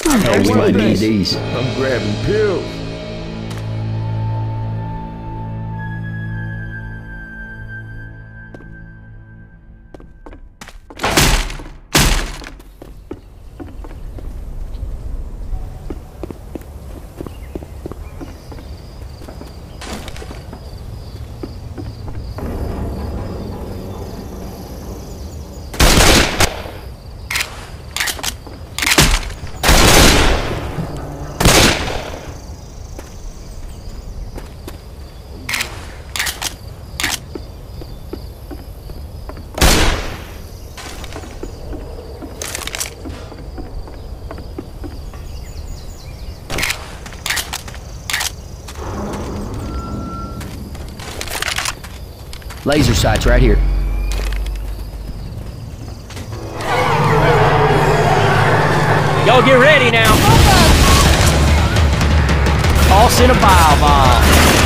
Oh, we might need these. I'm grabbing pills. Laser sights right here. Y'all get ready now. Toss in a bile bomb.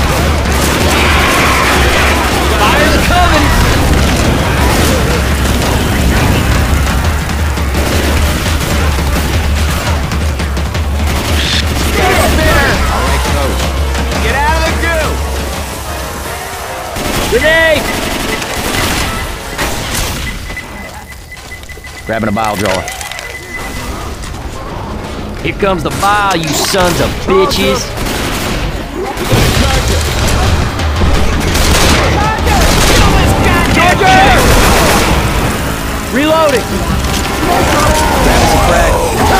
Fire's coming. Get out of the goo! Grenade! Grabbing a bile jar. Here comes the bile, you sons of bitches. Charger! Reloading! Grabbing some frag.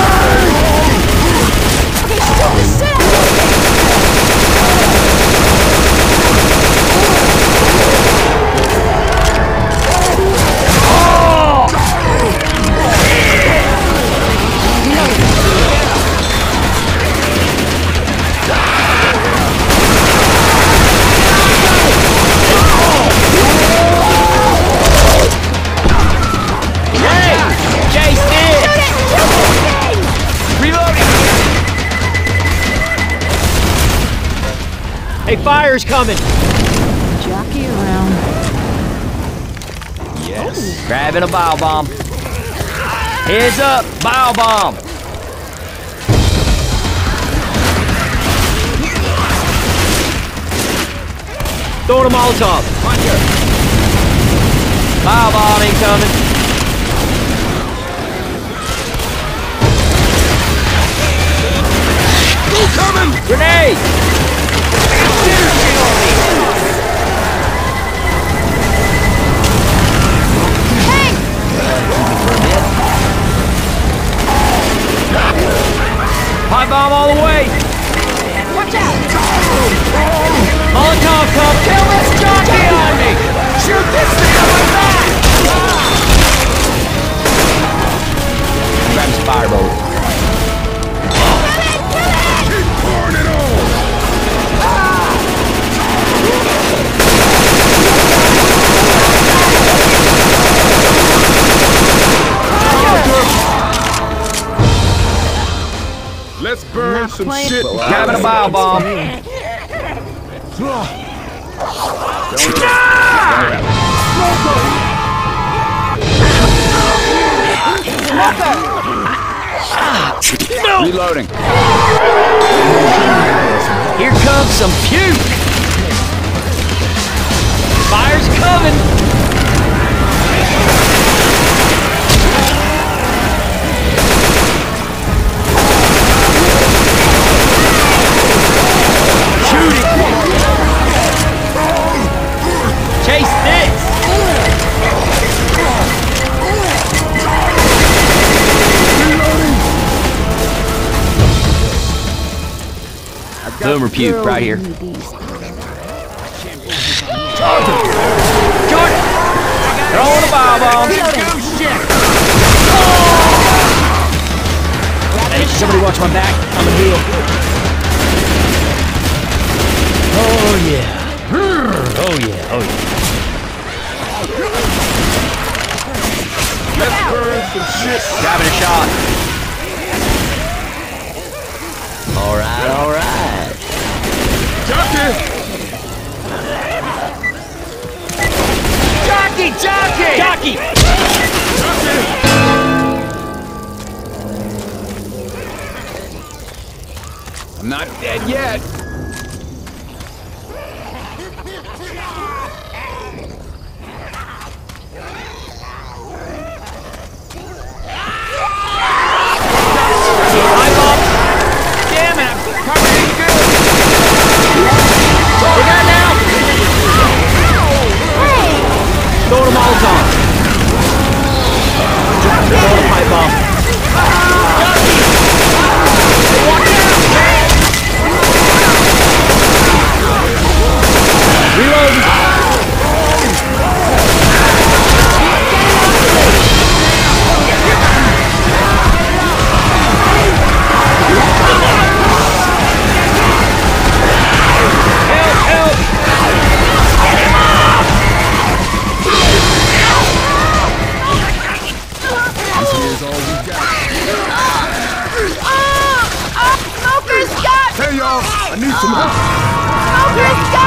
Hey, fire's coming! Jockey around. Yes. Grabbing a bile bomb. Heads up, bile bomb. Throwing a Molotov. Bile bomb incoming. Coming! Grenade! Pipe bomb all the way. Watch out! Molotov come! Kill this jockey on me! Shoot this thing on my back! Grab some firebolt. Keep pouring it on! Let's burn some shit. Grabbing a bile bomb. No! Reloading. Here comes some puke. Fire's coming! Shoot it. Chase this! Boomer puke right here. Jordan! Throwing a bile bomb. Hey, somebody watch my back. I'm a heal. Oh yeah. Oh yeah. Oh yeah. Let's burn some shit. Grabbing a shot. All right. All right. Jockey! Jockey! Jockey! Jockey! Jockey! I'm not dead yet. Pipe bomb. Damn it, I'm covered in goo. We got it now. Throw the Molotov. Throw the pipe bomb. Reload! Help! This here's all we got. Smoker's got! Hey y'all, I need some help. Smoker's got!